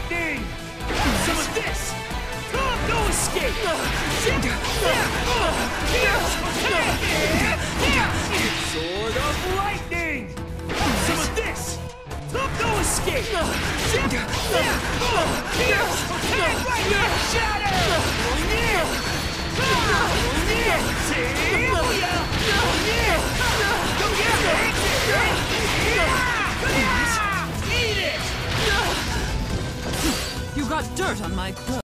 lightning! Some of this! No escape! Sword of lightning! Some of this! No escape! You got dirt on my clothes.